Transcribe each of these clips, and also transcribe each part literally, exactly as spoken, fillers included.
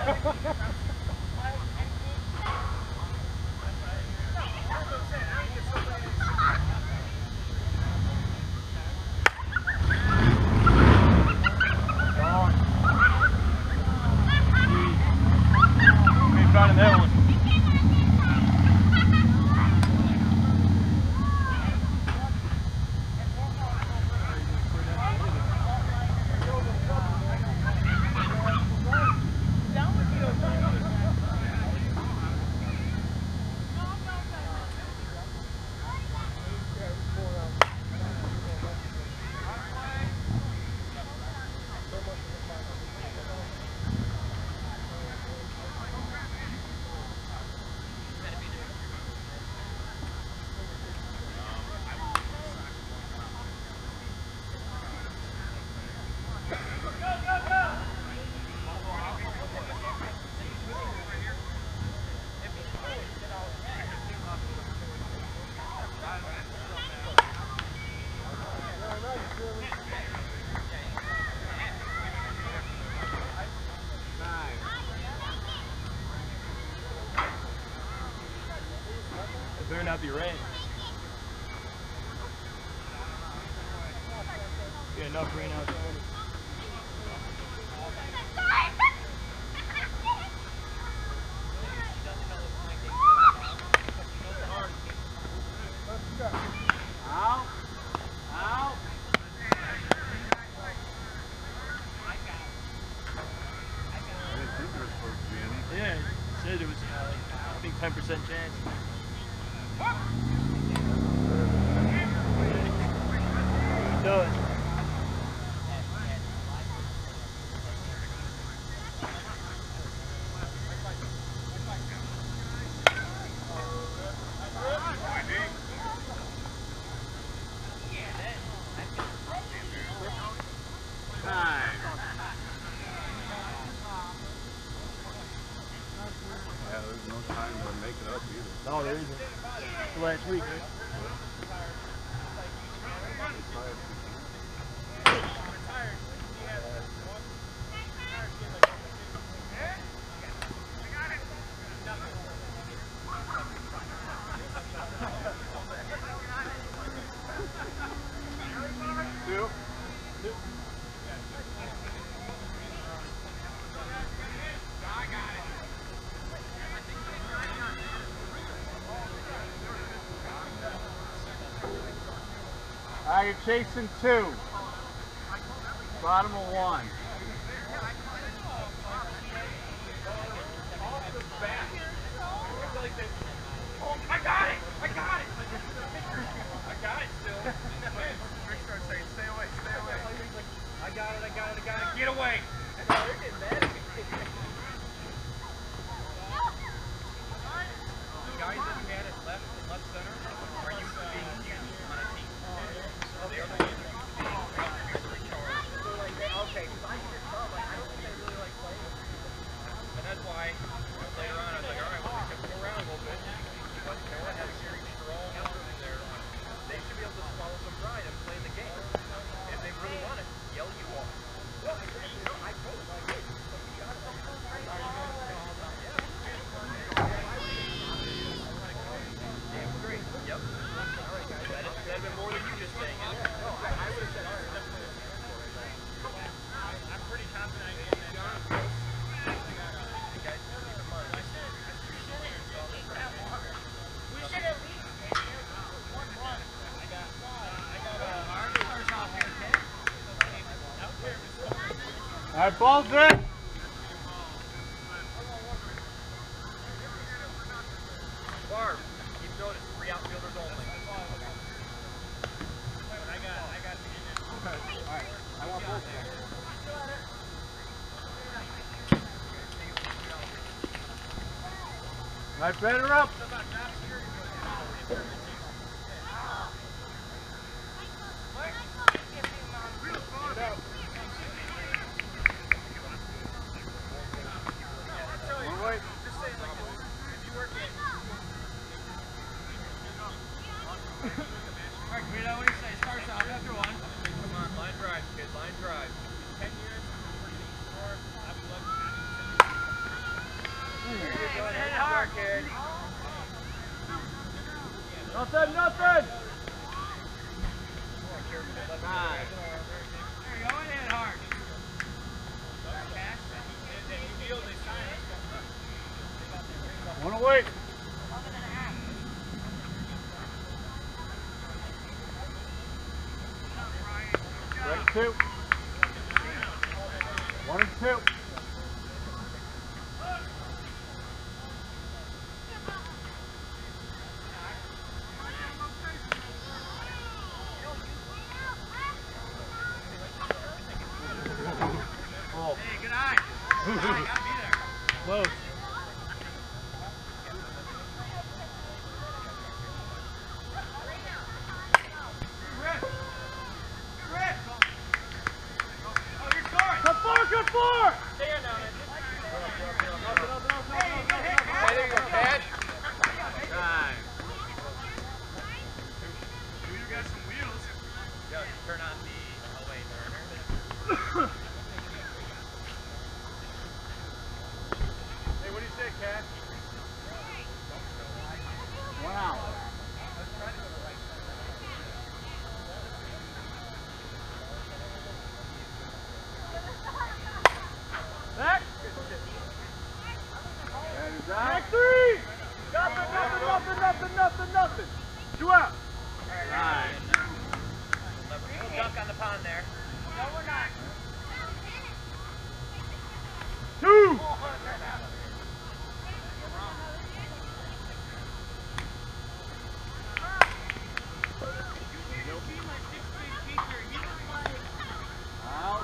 Better not be rain. Get enough rain outside. Out. Out. I didn't think there was supposed to be any. Yeah, it said it was, uh, like, I think ten percent chance. Do it. Time. Yeah, there's no time to make it up either. No, there isn't. It's the last week, right? Two. All right, you're chasing two. Bottom of one. I got it! I got it! I got it still. Rick starts saying, stay away, stay away. I got it, I got it, I got it. Get away! They're getting mad at me. The guys that you had at left and left center are used to being used on a team. They are the ones that used to be recharged. Okay, because I hear some, like, I don't think they really like playing. And that's why later on I was like, all right, well, we can move around a little bit. But you know what, have very strong arms in there. They should be able to swallow some pride and play the game. If they really want it, yell you off. Well, I agree. No, I totally agree. But we got some pride. Damn great. Yep. All right, guys. That would have been more than you just saying it. No, I, I would have said, all right, let's play. I'm pretty confident I can get that. You guys, keep in mind. We should at least one one. I got, I got a first off here, okay? All right, ball drip. Barb, keep notice, three outfielders only. I got, I got to get in. Okay, all right. I want both there. All right, better up. kid. Nothing, nothing. Nine. There you go, it hit hard. One away. Strike two. One and two. Hey, good eye. Good eye, gotta be there. Close. Rip. Rip. Oh, you're scoring. Good four, good four. Stay here now, man. Hey, good hit, Cash. There you go, Cash. Nine. You got some wheels. Yo, turn on the away burner. Hey, what do you say, Cat? One out. Back. And he's out. Back three. Nothing, nothing, nothing, nothing, nothing, nothing. Two out. Nine. Dunk on the pond there. No, we're not. Two. Out.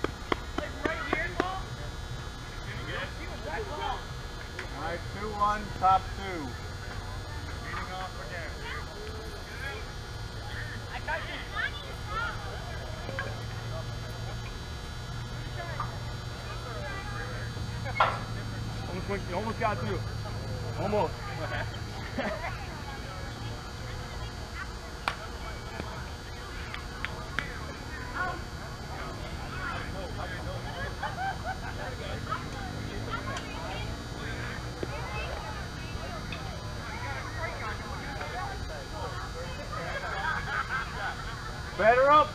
All right, two one, top two. Leading off again. Almost, went, you almost got through. Almost. Better up.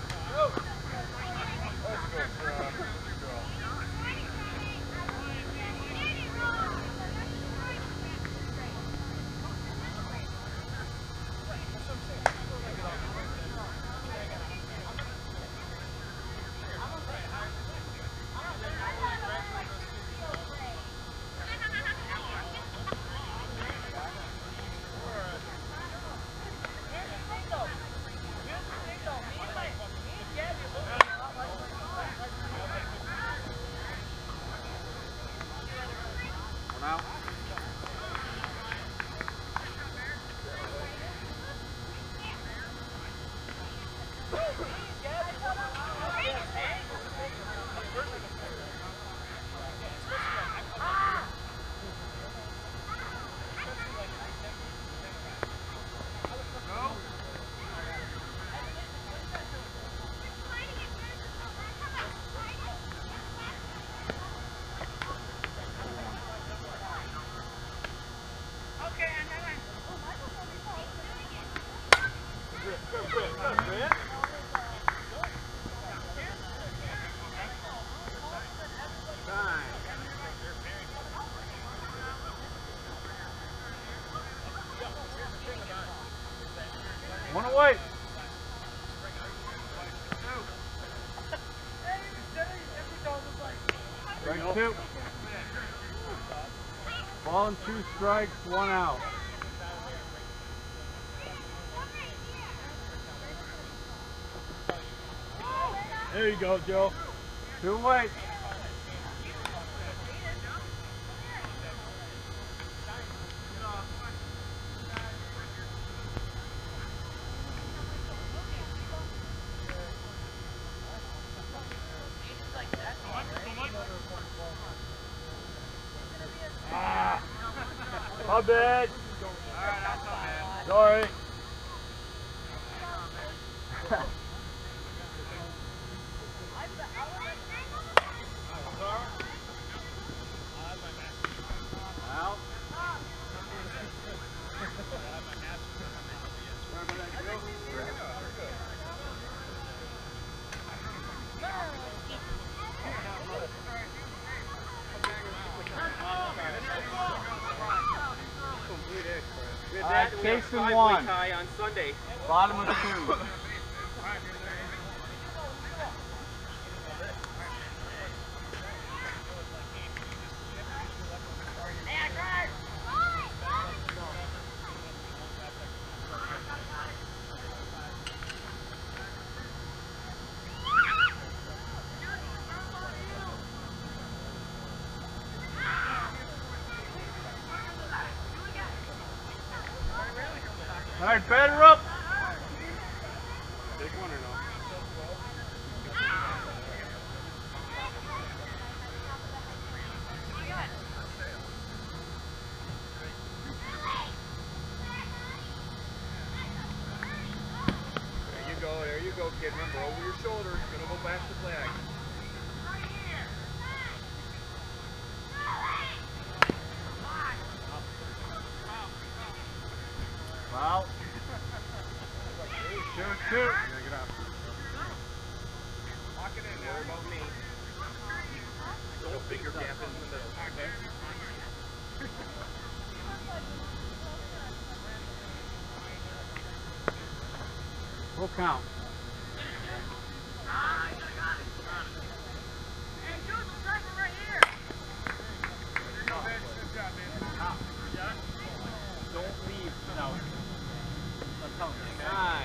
One out. One away. Strike two. Ball and two strikes, one out. There you go, Joe. Two away. Ah, my bad. Sorry. Out. Chase five and one. tie on Sunday. Bottom of two. All right, batter up. Big one or no? There you go, there you go, kid. Remember, over your shoulder. Gonna go back to flag. Wow. Shoot, shoot. Yeah, get out. Lock it in there. Worry about me. Don't finger gap in the middle. Full count. Don't leave. No. I'm telling you. Nine.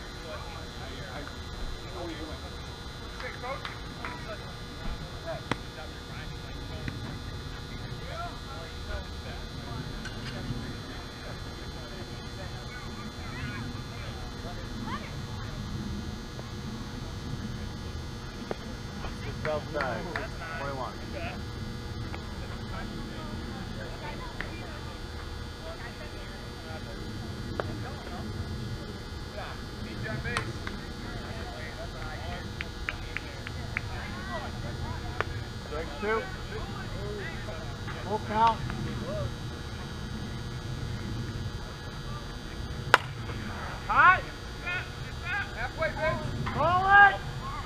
It's outside. twenty-one. Strike two. Full count. Hot. Halfway, Ben. Roll it!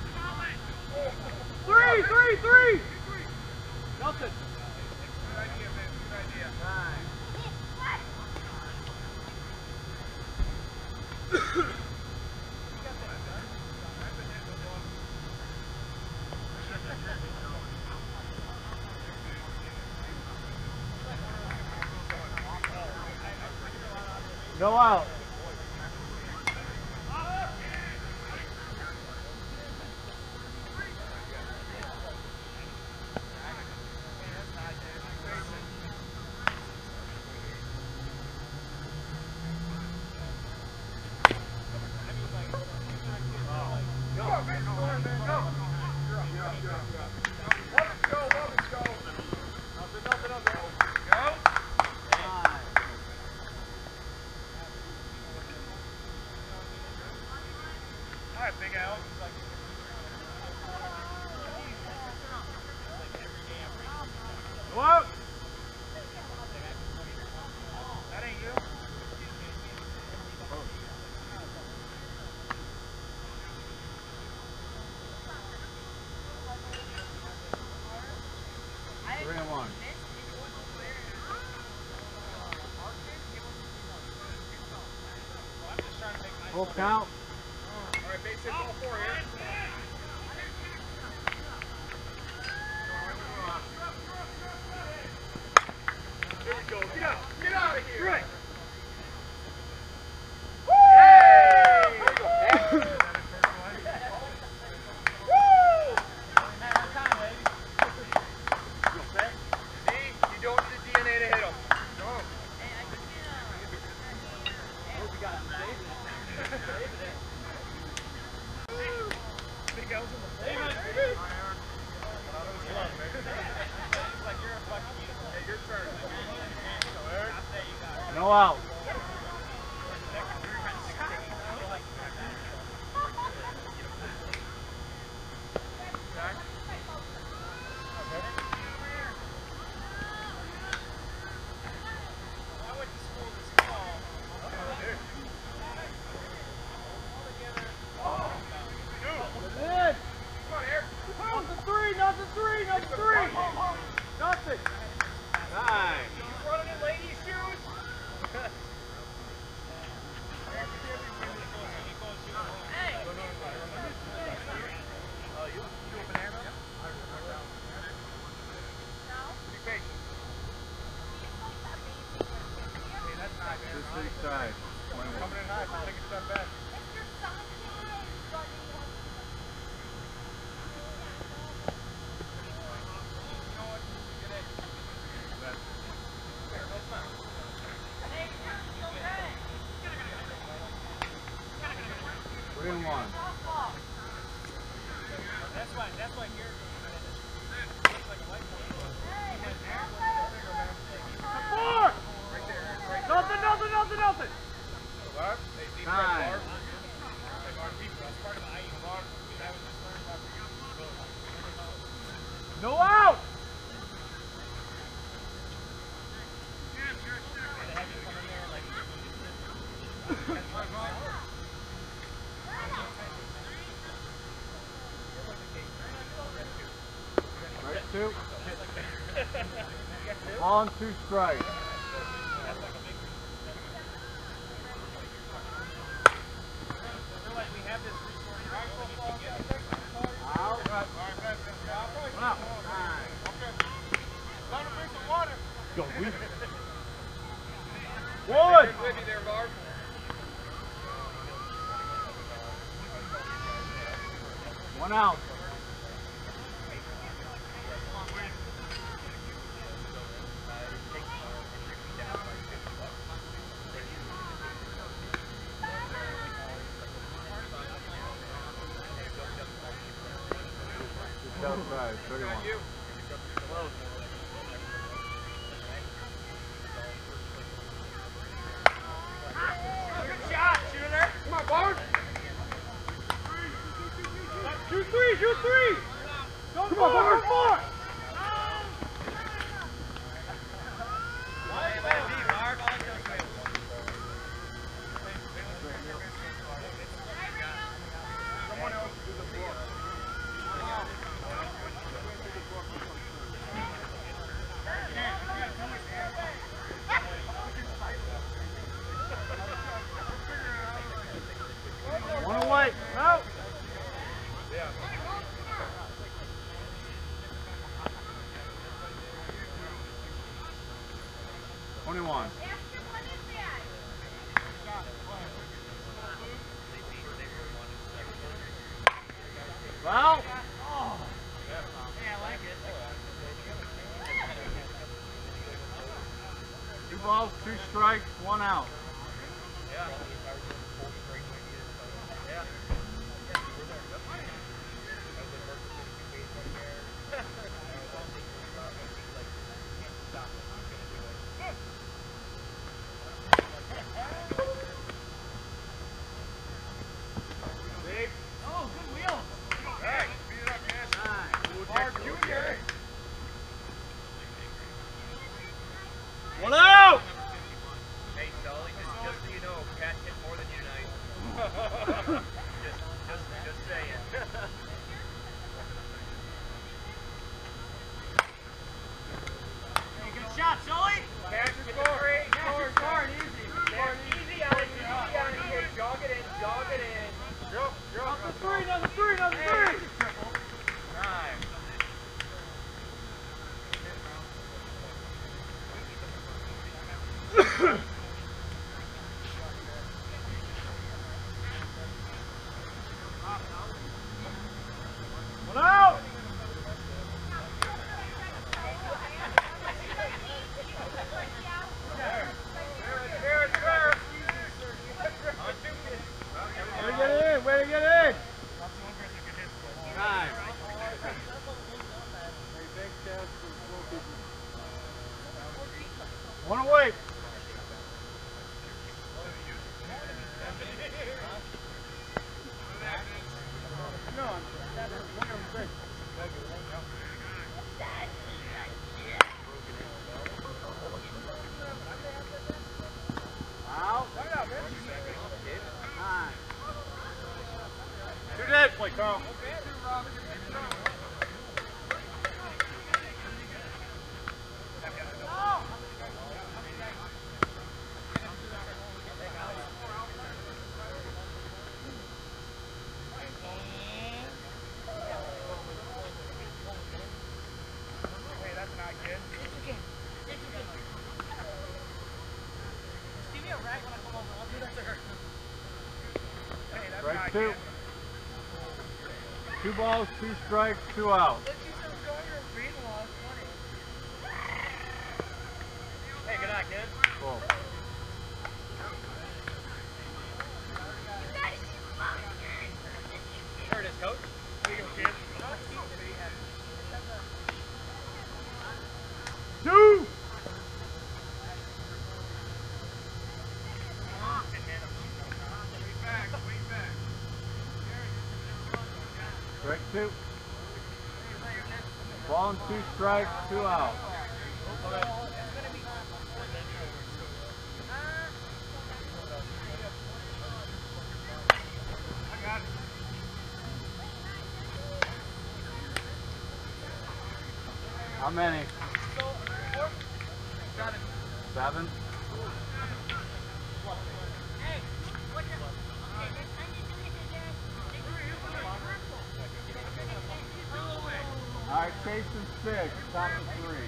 Three, three, three! Nelson. Good idea, man. Good idea. Nine. No out. Big Al. Go out. That ain't you. Three and one. Full count. All right, base hit ball four here. There we go. Get out. Get out of here. Right. Hey! There you go. Woo! See, you don't need the D N A to hit him. No. Big L's in the floor. Hey, your turn. No out. Nothing three, nothing three, nothing three. Nothing. Nine. You running in ladies' shoes? Take a step back. Three and one. That's why, that's why here looks like a white boy. Four! Nothing, nothing, nothing, nothing. Nine. No out! Right, two. On two strikes. Out. Out. Nine. Go, we. One! One out. Just outside, thirty-one. Good shot, shooter. Come on, Bart! Shoot three, shoot three! Go Come on, Bart! Four! Hey, let it be, Barb. I like those guys. Someone else do the floor. One away. Out! Twenty-one. Foul! Hey, I like it. Two balls, two strikes, one out. Yeah. Yeah. Oh, good wheel. Hey, speed it up, man. Bart Junior One out! Hey, Sully, just, just so you know, Pat hit more than you tonight. just, just, just saying. Hey, good shot, Sully. Catch Get the the score. three. Catch Score, the score, score. easy. Easy on it, easy on it. Here, jog it in, jog it in. Go, go. Another three, another three, another three! Time. One out! Way to get it in, way to get it in! Nine. One away. Out. Nine. Two dead. Play, Carl. two. Two balls, two strikes, two outs. Hey, good night, kid. Cool. There it is, coach. There you go, kid. Two. Strike two. Ball and two strikes, two outs. How many? Seven. Seven? All right, Chase is six, top of three.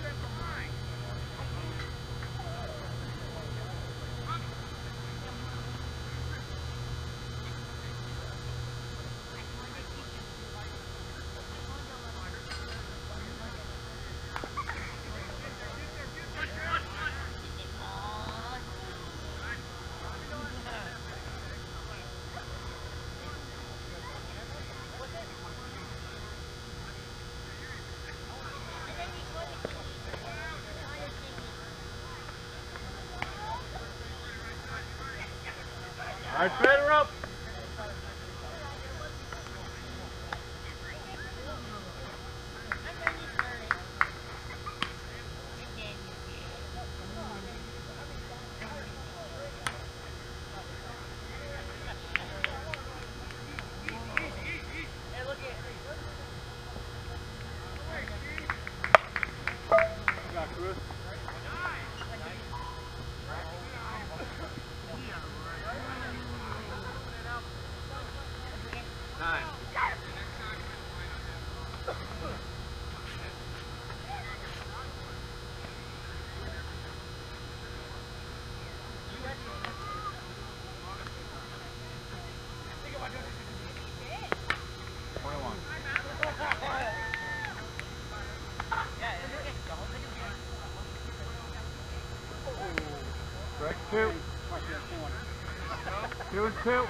All right, Federer up. Nine. twenty-one. Strike two. Two and two.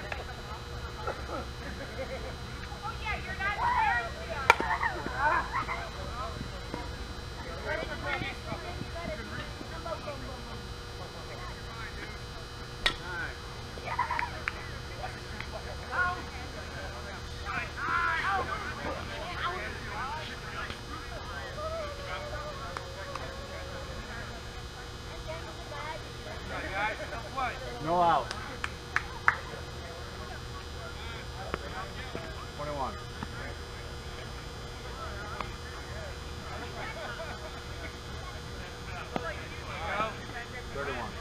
No out. twenty-one. thirty-one.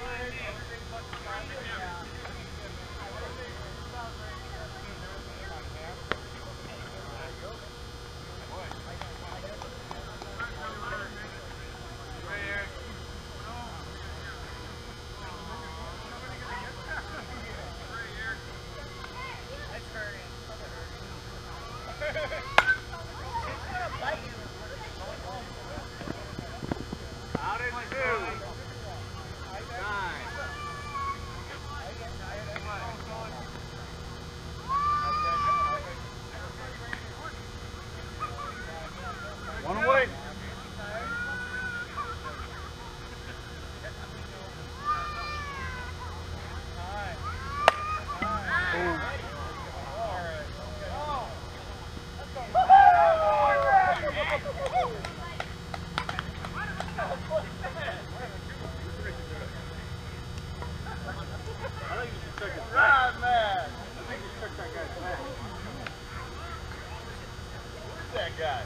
Out in two. Nine. One away. Right, man. I think you took that guy's back. Who's that guy?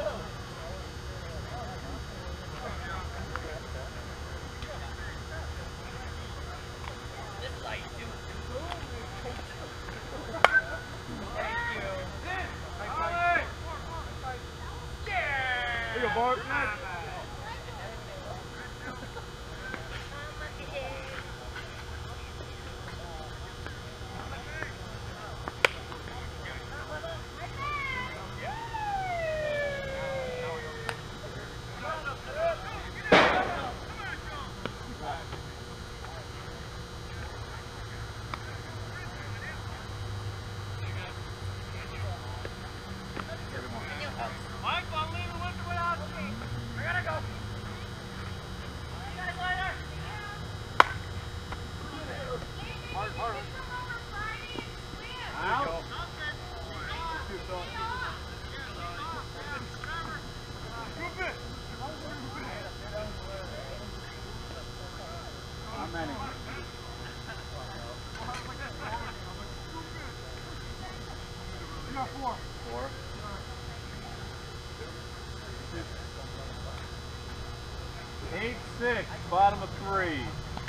Here you go, Bart. four. Four. Eight six, bottom of three.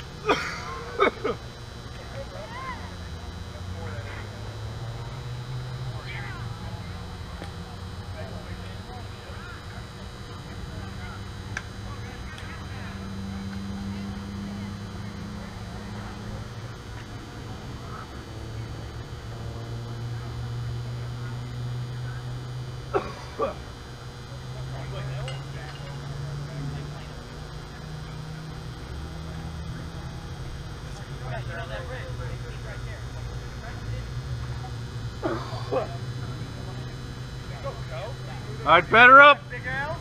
All right, better up. Big Al.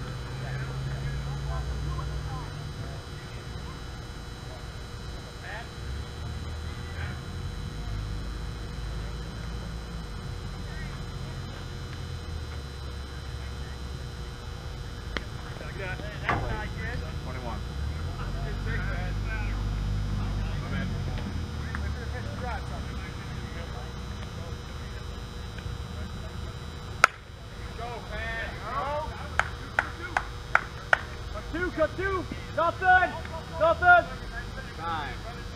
twenty-one. Two, cut two. Nothing. Nothing. Nine.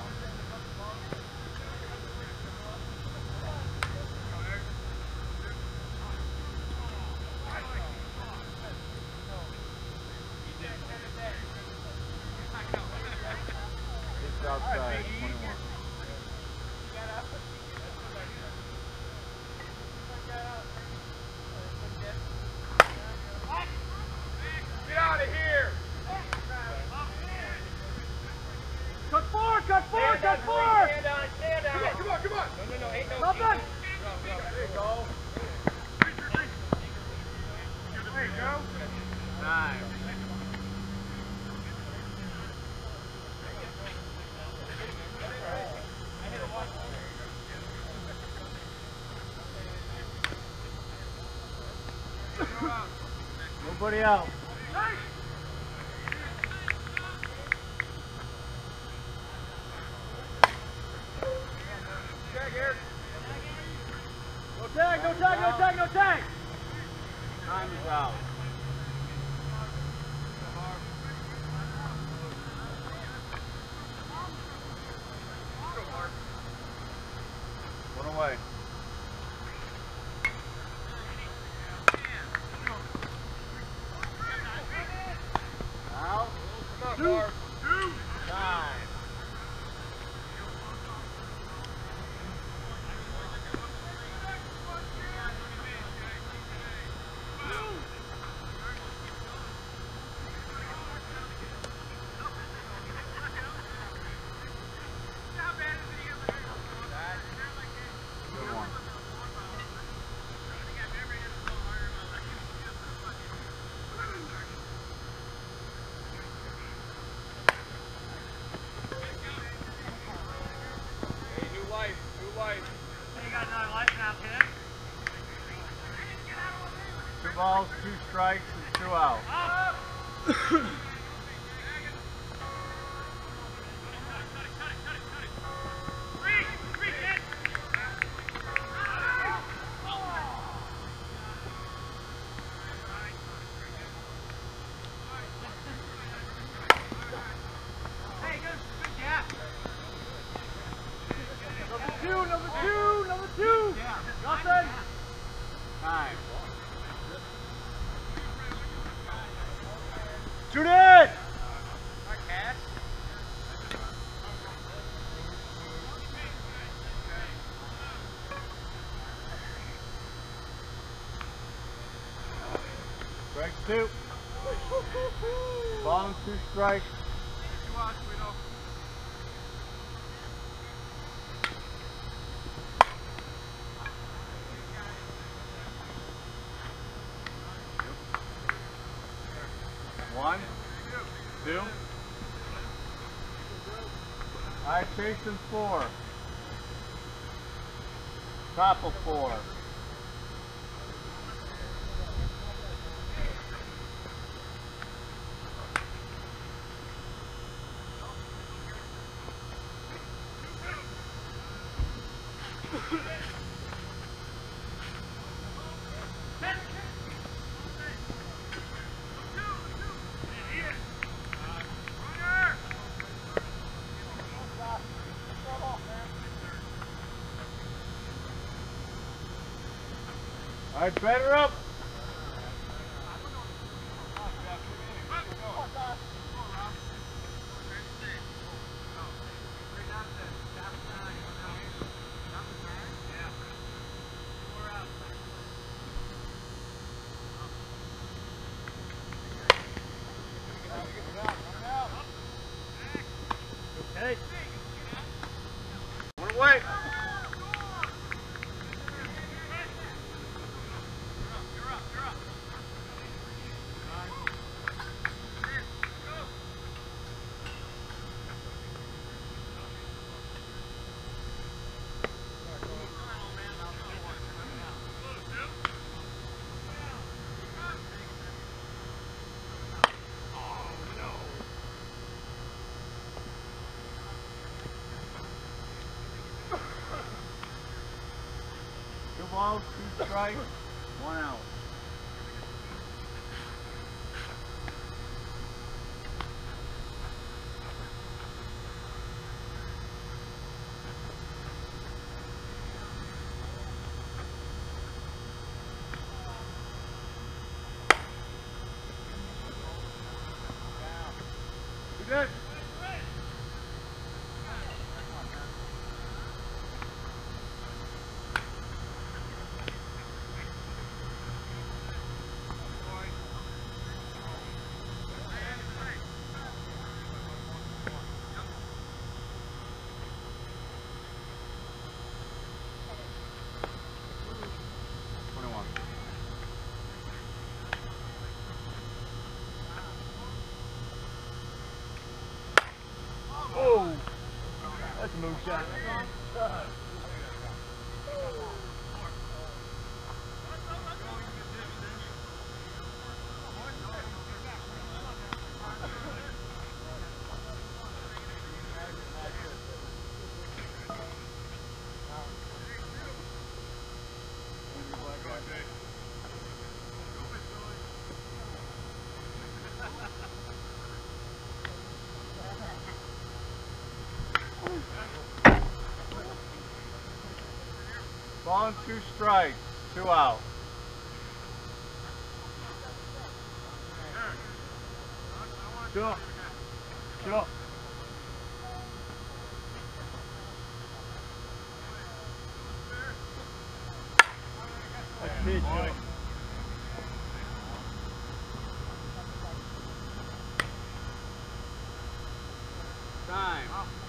It's outside, twenty-one. Get out of here. Cut four, cut four, Stand cut on, four. stand on, stand on. Come on, come on, come on. No, no, no, ain't no Nothing. There you go. There you go. Nine. Nobody out. Tag here. No tag, no tag, no tag, no tag. Time is out. One away. Out. Two. Nine. Good one. Hey, new life, new life. You got another life now, kid. Two balls, two strikes, and two out. Number two, number two, number two. Nothing. Nine. Shoot it. Strike two. Ball and two strikes. One, two. All right, chasing four. Top of four. All right, better up. Hey. One away. Two balls, two strikes, one out. You good? twenty-one. Oh, that's a moonshot. Ball and two strikes, two out. Sure. Sure. That's it, Joe. Time.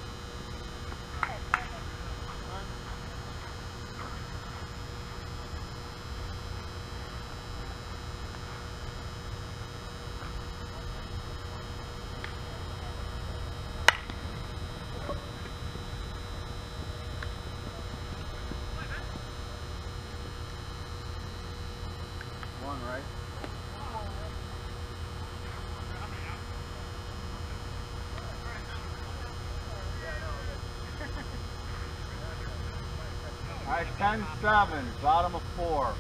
One, right? All right, ten seven, bottom of four.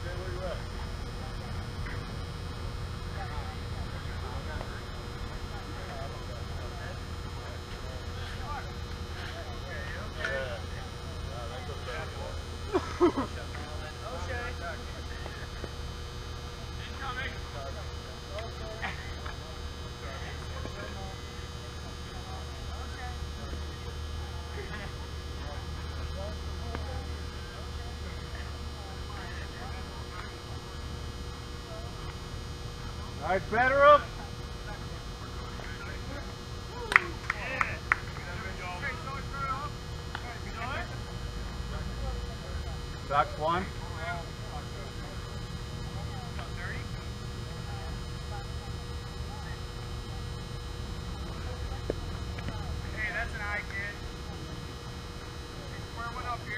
All right, better up. Ducks one. Hey, that's an eye, kid. Square one up here.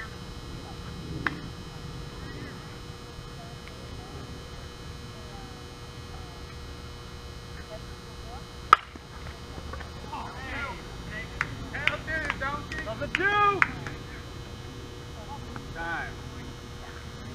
Number two. Time.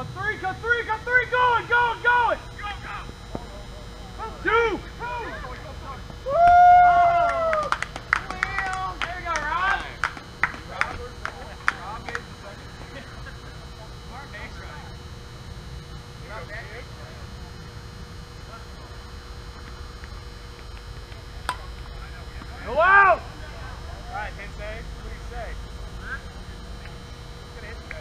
Cut three, cut three, cut three, going, going, going! Go, go! Two! Woo! There you go, Rob. Rob gets the second. Smart base running. Rob back. Go out! All right, Hensei, what do you say? Huh? Who's gonna hit today?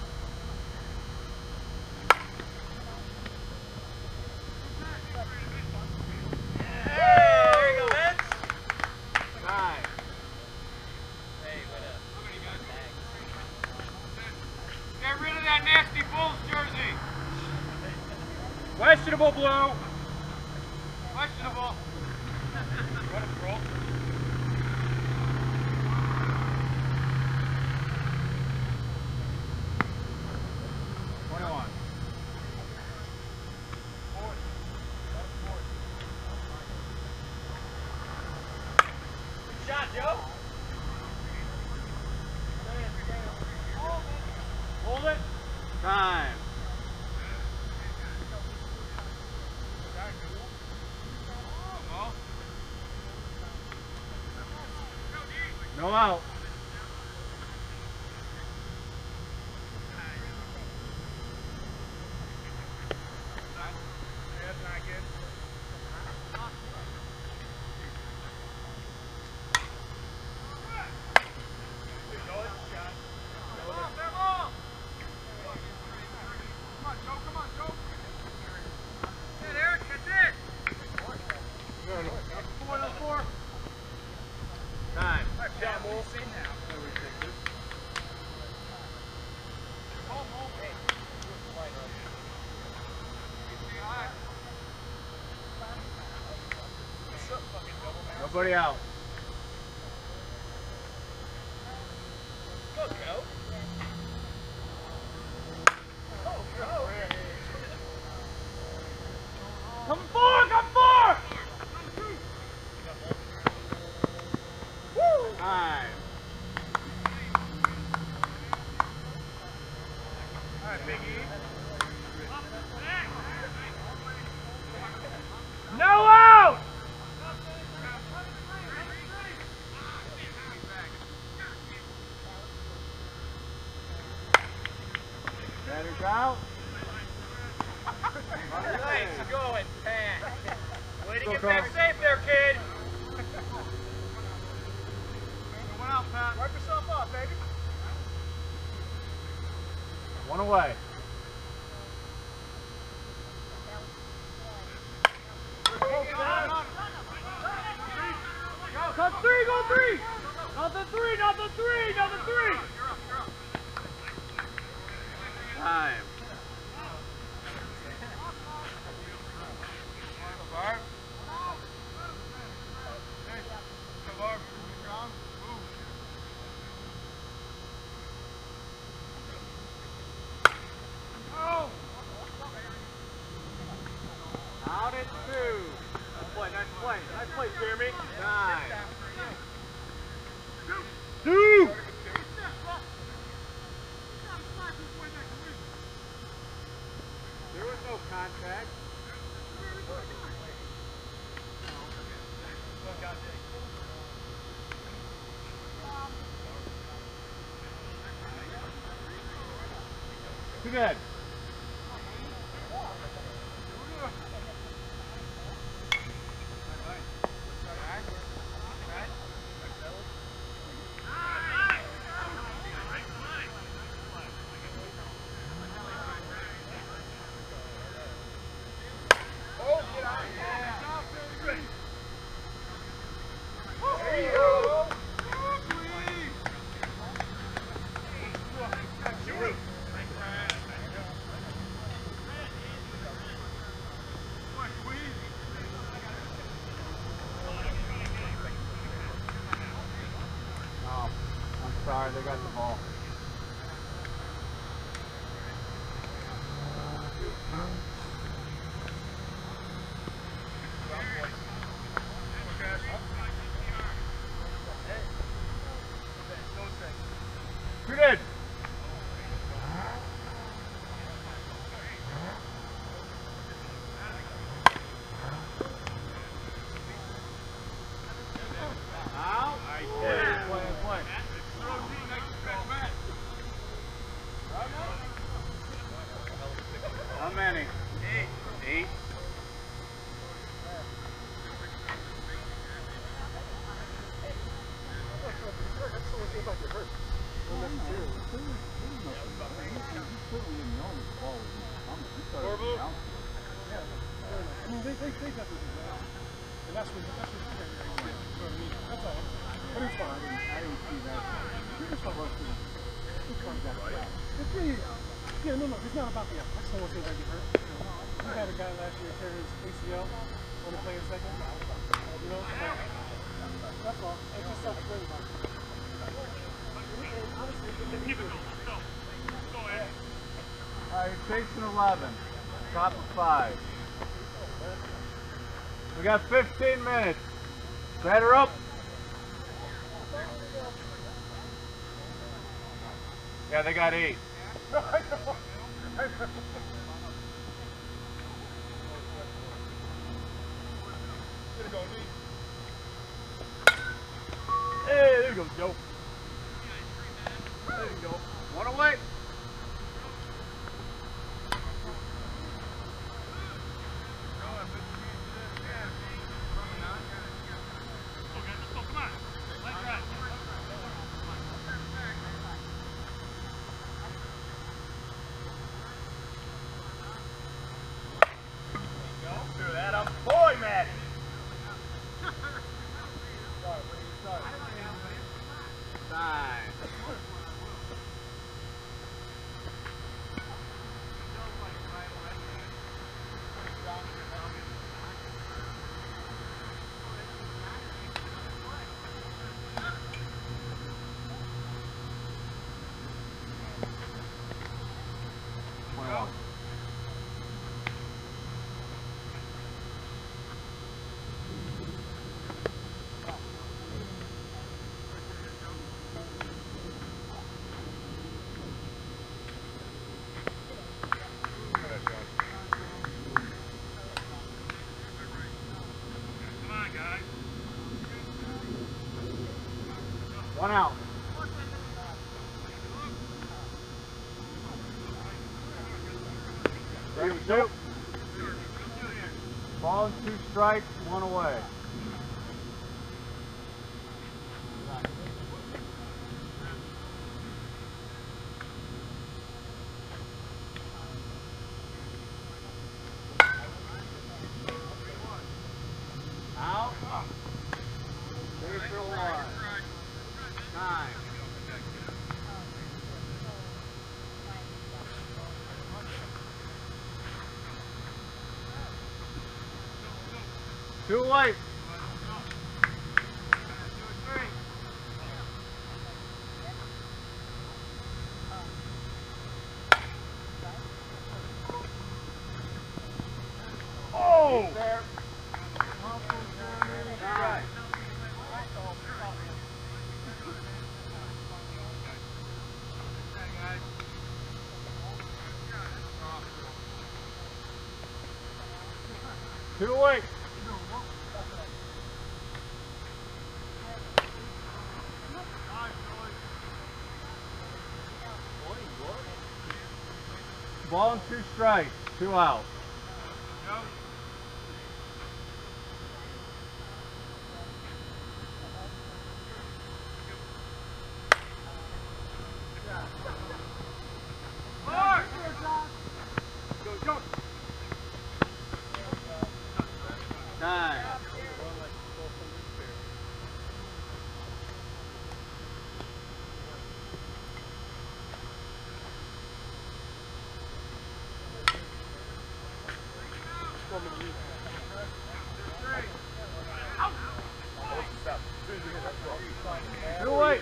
Hey, there you go, Vince. Nine. Hey, what up? Get rid of that nasty Bulls jersey. Questionable, Blue. Questionable. What a troll. twenty-one. Good shot, Joe. Hold it. Time. No out. That's not good. Time. Yeah, we'll see now. Nobody out. Go, Joe. Oh, Joe. Come four, come four! Woo! Time. All right, Big E. No out! Batter's out. Nice going, Pat. Way to Go, get Carl. back safe there, kid. One out, Pat. Wipe yourself off, baby. One away. Cut three, go three! Not the three, not the three, not the three! Time. Barb. Barb. Oh! Out at two. Nice play, nice play. Nice play, Jeremy. Nine. Two. There was no contact. Too bad. Oh, I'm sorry, they got the ball. Who did? certainly didn't know the ball was coming. We thought it was an outfield. Yeah, fair enough. I mean, they, they, they definitely did that. And that's what, that's what, yeah, yeah, yeah. You know what I mean? That's all. But it's fine. I didn't, I didn't see that. It's fine. It's fine. It's really, yeah, no, no, it's not about the, I just don't want to see anybody get hurt. You know, we had a guy last year tear his A C L, only playing second. You know, so that's all. It's just self-explanatory about it. All right, chasing eleven. Top of five. We got fifteen minutes. Batter up. Yeah, they got eight. Hey, there you go, Joe. There you go. One away. One out. Three to two. Ball and two strikes, one away. Out. Three for one. Nine. Two away. Oh! There. Nine. Two away. Ball and two strikes, two out. Nine. Two away.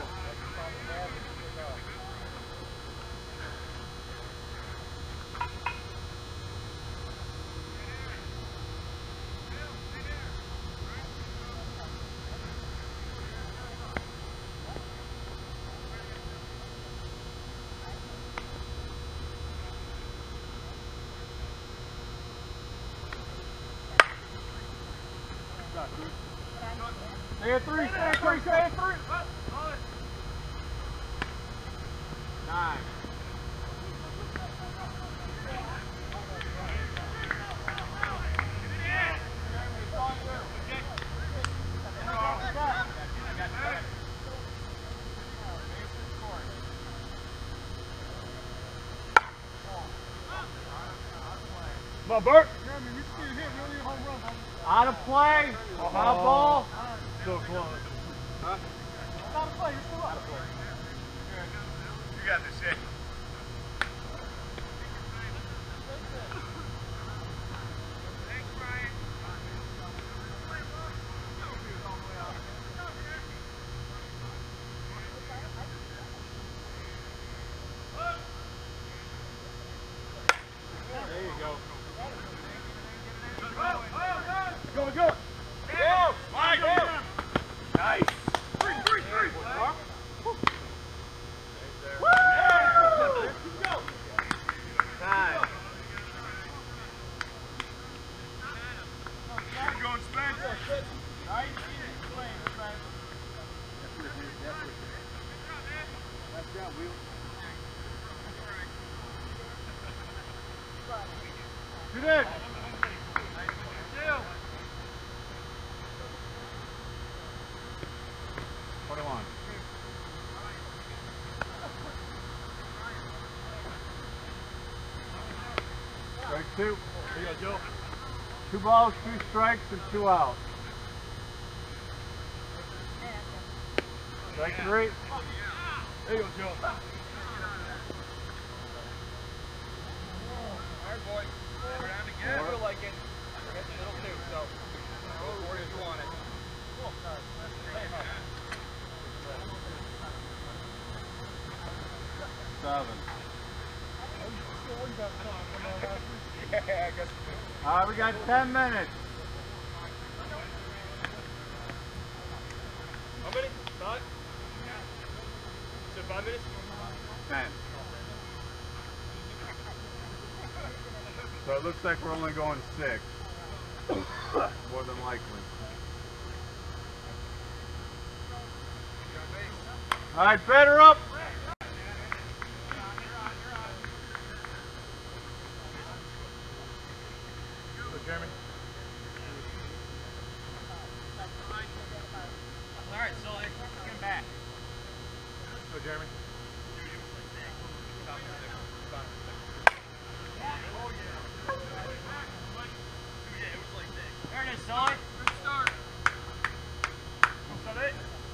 Stay at three, stay at three, stay at three. Nine. on, Bert. Jeremy, we just need a hit. We don't need a home run, homie. Out of play. Oh. Foul ball. So close. Huh? It's out of play. You're still up. You got this shit. Go, go! Go! Mike, go! Nice! Three, three, three! Woo! Go! Time. Keep going, Spence. Nice. Nice job, Will. Shoot it. twenty-one. Strike two. There you go, Joe. Two balls, two strikes, and two outs. Strike three. There you go, Joe. Alright, boys. We're down again. I feel like it. We're getting a little too, so go for it if you want it. Cool. Seven. Yeah, I guess. All right, we got ten minutes. How many? Five? So five minutes? Ten. So it looks like we're only going six. More than likely. All right, better up. Jeremy. Alright, so let's get him back. Go, Jeremy. There it is, Sully. Good start. Is that it?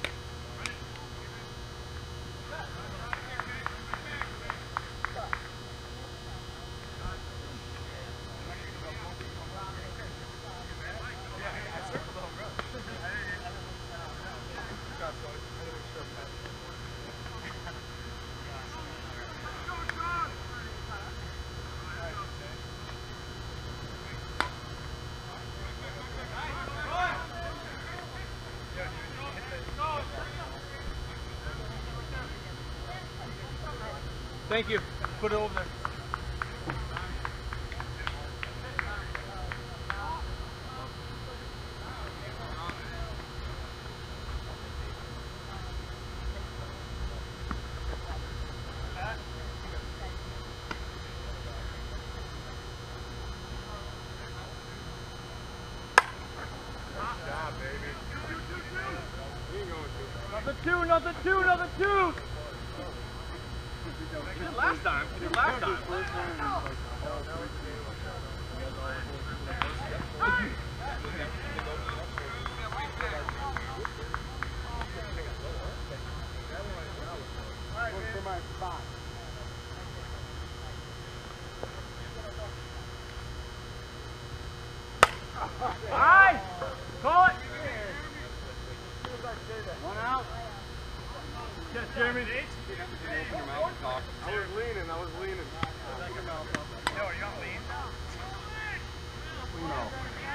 Thank you. Put it over there. Nothing two, nothing two, nothing two. We did last time. We did last time. For my spot. Nice. Call it. One out. Yes, Jeremy. I was leaning. I was leaning. No, you're not lean. No.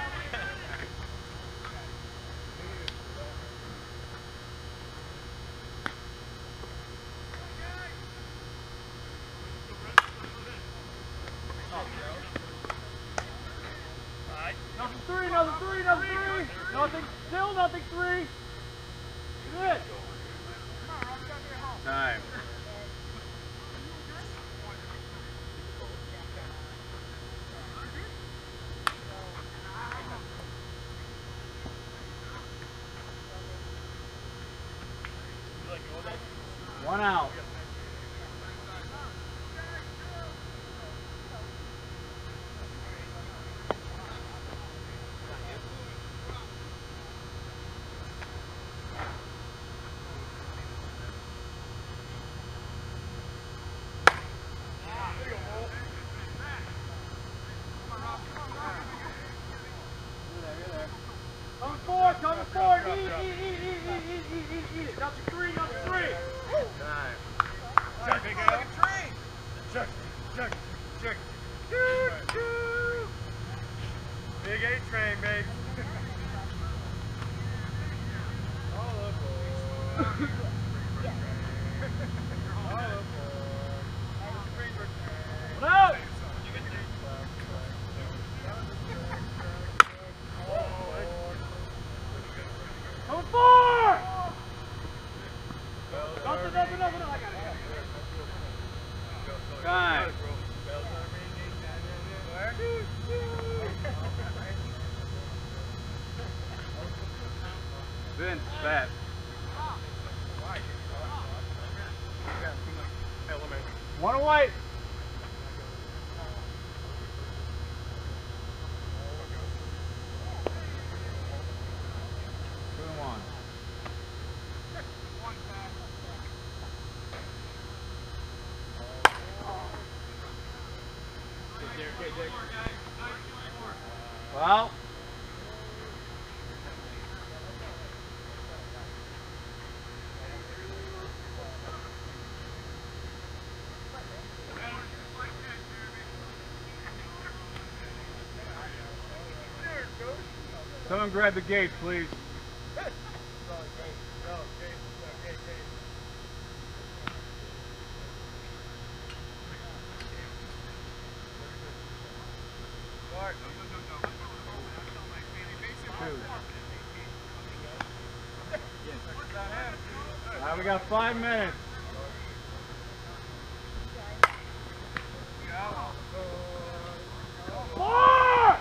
Nothing three, nothing three, nothing three. Nothing, still nothing three. Good. Time. One out. Time. Vince, bat. One away. Two and one. Well. Someone grab the gate, please. Two. All right, we got five minutes. Four!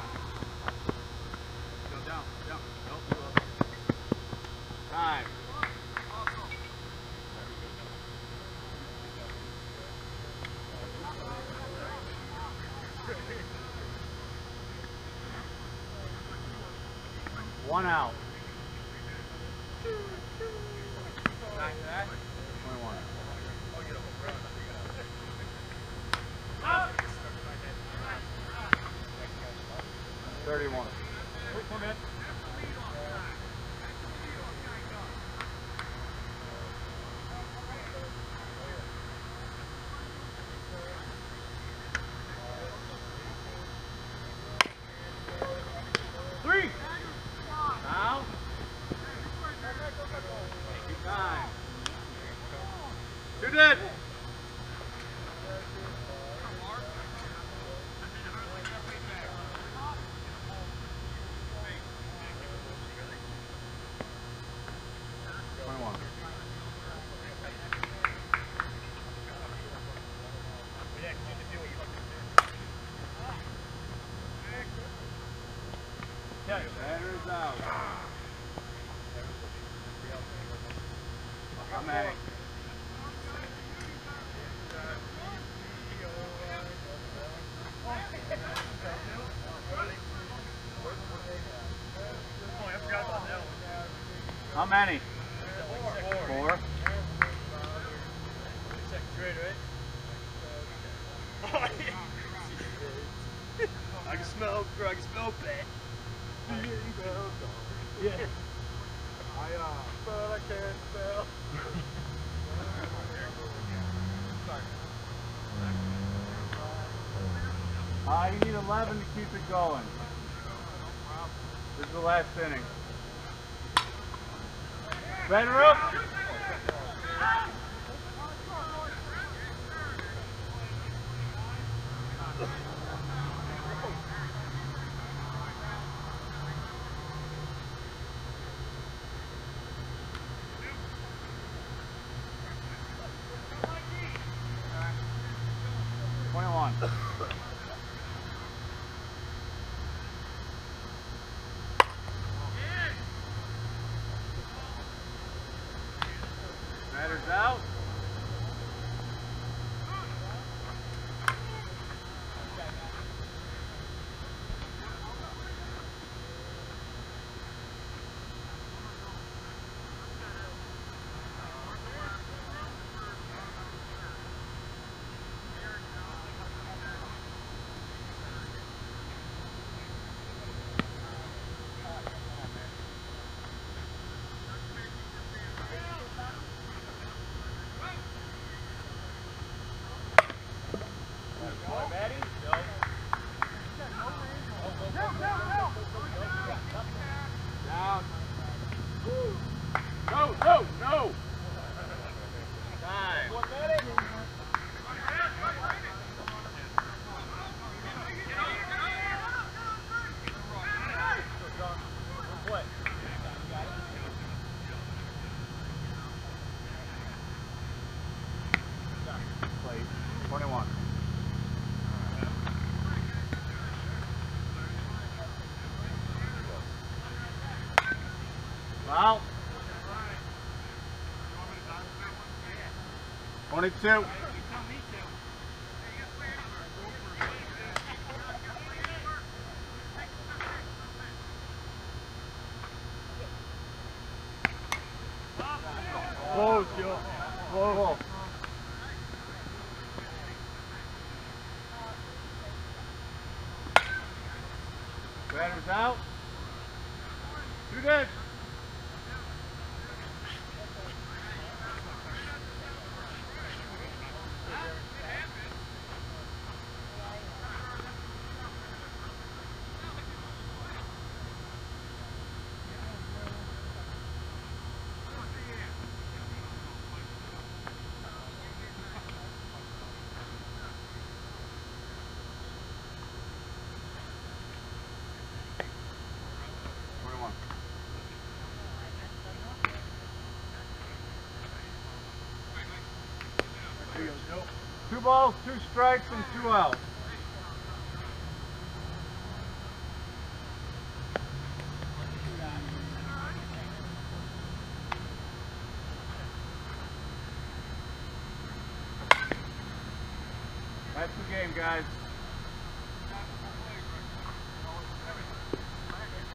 Time. One out. twenty-one. thirty-one. Three. Now. Time. Two dead. twenty-one. Batter's out. Come at it. How many? Four. Four. Second grade, right? I can smell, I can smell bad. Yeah. I, uh, but I can't spell. Uh, you need eleven to keep it going. This is the last inning. Better up. twenty-one. Out. twenty-two. Close, yo. Close. Batter's out. Two dead. Two balls, two strikes, and two outs. That's the game, guys.